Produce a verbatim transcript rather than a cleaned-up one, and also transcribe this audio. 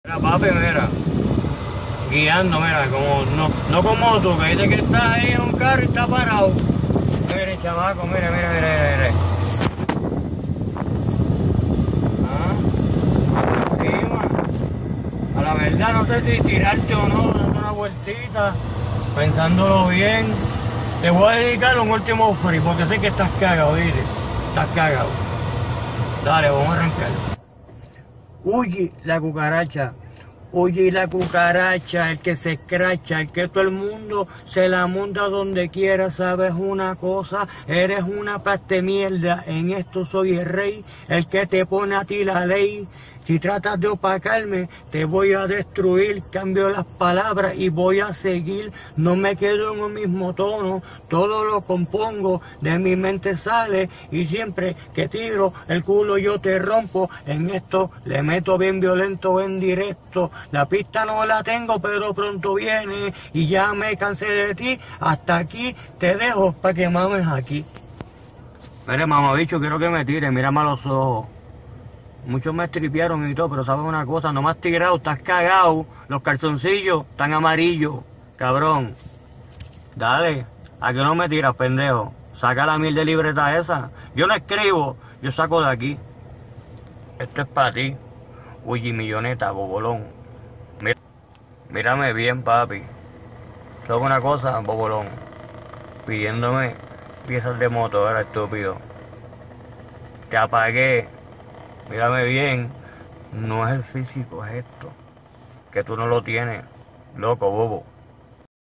Mira, papi, mira, guiando, mira, como, no, no como tú, que dices que estás ahí en un carro y está parado. Mire, chamaco, mire, mire, mire, mire. Ah, encima. A la verdad no sé si tirarte o no, dando una vueltita, pensándolo bien. Te voy a dedicar un último free, porque sé que estás cagado, ¿viste? Estás cagado. Dale, vamos a arrancar. Huye la cucaracha. Huye la cucaracha, el que se escracha, el que todo el mundo se la monta donde quiera. ¿Sabes una cosa? Eres una paste mierda, en esto soy el rey, el que te pone a ti la ley. Si tratas de opacarme, te voy a destruir. Cambio las palabras y voy a seguir. No me quedo en un mismo tono, todo lo compongo, de mi mente sale. Y siempre que tiro el culo yo te rompo. En esto le meto bien violento en directo. La pista no la tengo, pero pronto viene. Y ya me cansé de ti, hasta aquí te dejo para que mames aquí. Mire, mamabicho, quiero que me tire, mírame a los ojos. Muchos me estripearon y todo, pero sabes una cosa, no me has tirado, estás cagado. Los calzoncillos están amarillos, cabrón. Dale, ¿a qué no me tiras, pendejo? Saca la mil de libreta esa. Yo no escribo, yo saco de aquí. Esto es para ti. Uy, milloneta, bobolón. Mira, mírame bien, papi. ¿Sabes una cosa, bobolón? Pidiéndome piezas de moto, era estúpido. Te apagué. Mírame bien, no es el físico, es esto, que tú no lo tienes, loco, bobo.